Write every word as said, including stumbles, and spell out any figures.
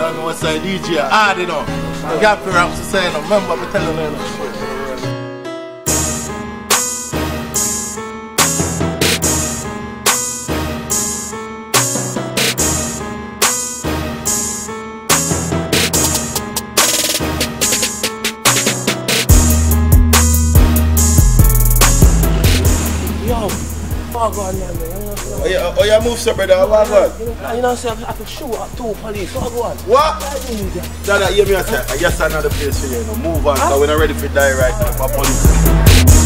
don't know what's a D J. Hard, you know. Gappy raps to say, no. Remember me telling you, no. Oh, God, man, man. You know, oh, yeah, oh, you move so, brother. What, what? You know, you know, so I could shoot at two police. Oh, go on. What? Dada, hear me, I say, I guess another place for you, you know. Move on, because huh? We're not ready for die right now for police.